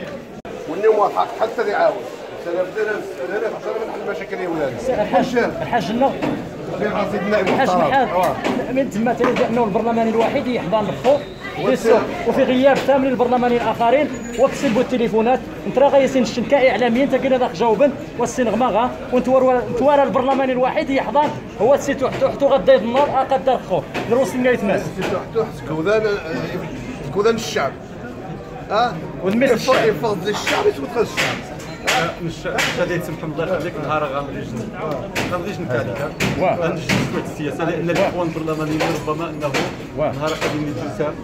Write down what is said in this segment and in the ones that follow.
واليوم واضحه حتى اللي عاود بدينا نحل المشاكل يا ولاد. الحاج لنا الحاج محمد من تما تلقى انه البرلماني الوحيد يحضر الخوف وفي غياب ثامن البرلمانيين الاخرين وكسبوا التليفونات نترى غيسين الشنكاء اعلاميين تلقينا داخل جاوبن والسنغماغا ونتوارى البرلماني الوحيد يحضر هو السيتو حتو غدا النار اقدر خوف نروسنا يتماس السيتو حتو كوذان الشعب يفضل الشعب يتوخى الشعب مش غادي يسمح الله يخليك نهار غاديش نتاعك غنجي شويه السياسه لان الاخوان البرلمانيين ربما انه نهار غادي يتساء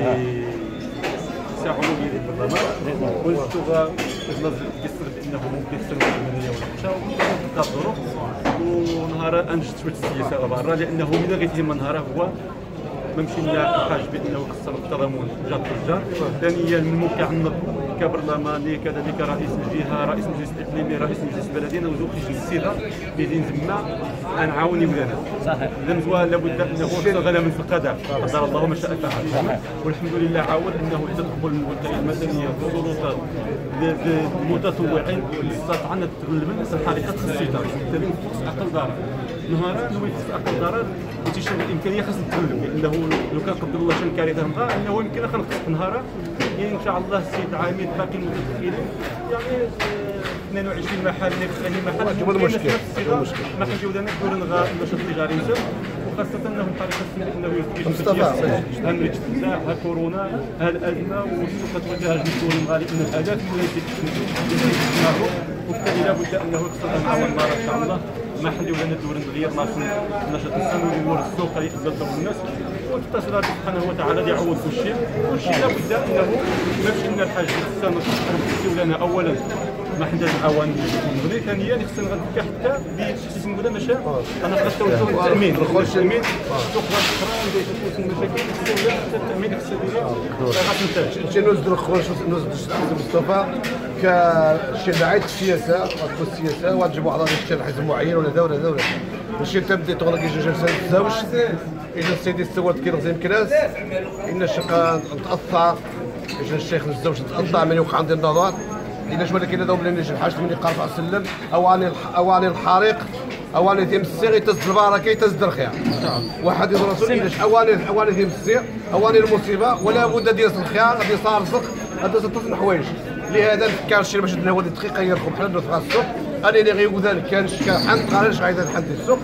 يساعدوا لي البرلمان واللغه كيصير بانه ممكن يصير العمليه ولا الظروف ونهار انجز شويه السياسه برا لانه الا غيتهم نهار هو ممشي لنا الحاج بانه كسر التضامن جات الجار. ثانيا الموقع كبرلماني كذلك رئيس الجهه رئيس المجلس الاقليمي رئيس المجلس البلدي نوزو في الصيغه بيدين تما غنعاوني ولادنا صحيح لابد انه غلا من القدر قدر الله ما شاء فعل والحمد لله عاود انه تدخل الوكاله المدنيه والسلطات المتطوعين استطعنا تغلب الحركات الخاصه بالتالي اقل ضرر نهارا اقل ضرر وتيشوف الامكانيه خاص تغلب لانه لو كان قدر الله شان كارثه مغا انه يمكن خنقص نهارا ان شاء الله السيد عامل باقي المتدخلين يعني 22 محل 30 محل هذا المشكل ما كنجيو لنا نقولوا نغا النشاط التجاري نزل وخاصه انه الطريقه انه مصطفى هم الاجتماع ها كورونا ها الازمه والسوق توجه للدول المغالي ان الالاف ولا يتسمعوا وبالتالي لابد انه يقصد نعاون النار ان شاء الله ما حد ولا ندور نغير نشاط السنوي ونور السوق يتزلزل الناس وتصل الله سبحانه وتعالى يعوض كل شيء لابد انه ماشي لنا الحاج السنه تسيو لنا اولا ما حنا نعاون نغني ثانيا خصنا نغدك حتى بسيستم ولا ماشي انا خاص التامين التامين السوق والاخرى اللي تكون المشاكل حتى التامين الاقتصادي شنو نزدر خوش نزدر مصطفى كشرعيه السياسه وتكون السياسه وتجيبوا على شي حزب معين ولا دوله ماشي تبدا تغلق جلسه الزوج اذا السيد استوى كيرزم كلاس ان الشقه تاثر اذا الشيخ الزوج تقطع من يوقع عند النظر الا جبنا كاين دوم اللي نجي الحاج من يقرب على السلم اواني الحريق اواني ديال السير يتز البركه يتز الخير واحد يضرب رسول الا اواني ديال السير اواني المصيبه ولا بد ديال الخير غادي صار رزق هذا تصن حوايج لهذا كان الشيء باش ندير هذه الدقيقه يركب بحال ندير في السوق انا اللي غيوذان كان حنت قراش غايد حد السوق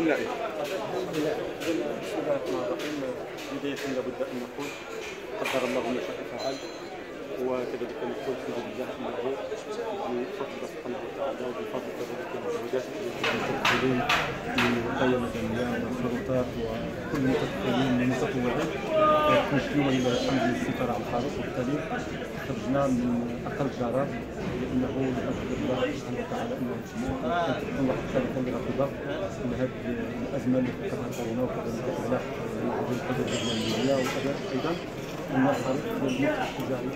بداية لابد أن نقول قدر الله ما شاء فعل وكذلك نقول الحمد لله أنه بفضل سبحانه وتعالى وبفضل كذلك المجهودات المتدخلين من الوقاية المدنية والسلطات وكل المتدخلين من المتطوعين تمشينا إلى حمد السيطرة على الحريق وبالتالي خرجنا من أقل ضرر لأنه بفضل الله سبحانه وتعالى أنه تكون واحد الثالثة اللي غتضاف لهذه الأزمة اللي فقدها كورونا وكذلك إغلاق الحدود الدولية وكذلك أيضا أن الطريق للمنتج التجاري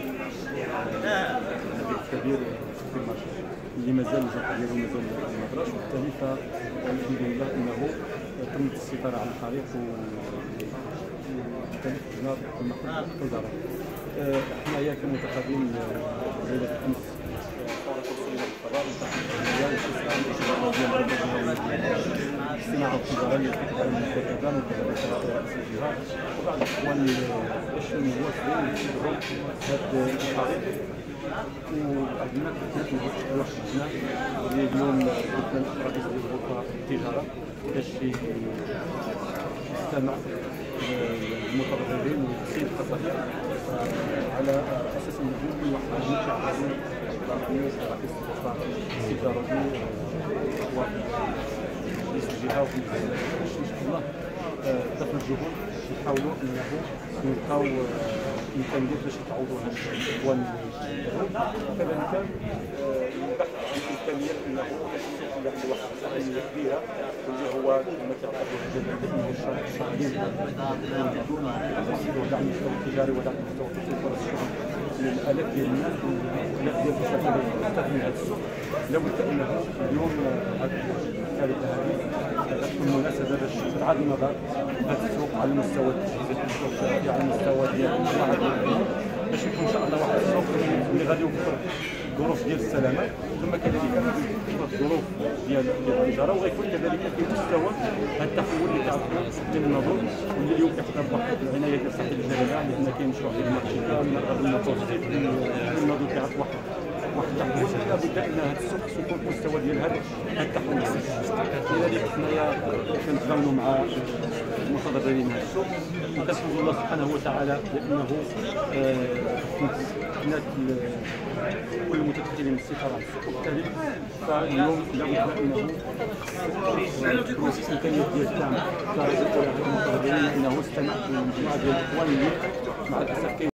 كبير في المرشد اللي مازال الجهد ديالو مازال ما طراش وبالتالي فالحمد لله أنه تمت السيطرة على الحريق وبالتالي خرجنا كما قلنا في ضرر. حنايا كمتقدمين ليلة الأمس فور توصيلنا بالقرار الصناعة التجارية الفكرة المستقبل وكذلك رئيس الجهة وبعض الإخوان الشموليات اللي يتبعوا هذا الحريق وعندنا كانت واحد اللجنة اللي اليوم كنا رئيس الغرفة التجارة باش يستمع المتضررين وتحسين الخسائر على اساس انه كل واحد يمشي على رئيس الغرفه التجاريه ورئيس الجهه وفي ان شاء الله دخل الجهود نحاولوا انه نلقاو امكانيات باش نتعوضوا هاد الاخوان وكذلك البحث عن امكانيات انه السوق اللي عنده واحد الصلاحيه كبيره واللي هو كما تعرفوا الجميع الشاغلين ودعم المستوى التجاري ودعم مستوى تطوير فرص الشغل للالاف ديال الناس والالاف ديال المسافرين من هذا السوق لابد انه اليوم هذه الثالثه هذه تكون مناسبه باش تعاد النظر هذا السوق على مستوى التجهيز الانشائي على مستوى ديال باش يكون ان شاء الله واحد السوق اللي غادي يوفر الظروف ديال السلامه، ثم كذلك غادي يوفر الظروف ديال التجاره، وغيكون كذلك في مستوى هذا التحول اللي كيعرفوا ديال النظر واللي اليوم كيحتاج واحد العنايه ديال صاحب الجلاله، لان كاين مشروع ديال المارشي من قبل المتوسط النظر كيعرف واحد التحول. لابد ان هذا السوق يكون في المستوى ديال هذا التحول. لذلك حنايا كنتعاونوا مع المتضررين من السوق، وكنسول الله سبحانه وتعالى بانه كانت كل المتدخلين السيطره على السوق، وبالتالي فاليوم لابد انه الامكانيات ديال الدعم كرئيس المتضررين انه استمع لمجموعه ديال الاخوان اللي مع الاسف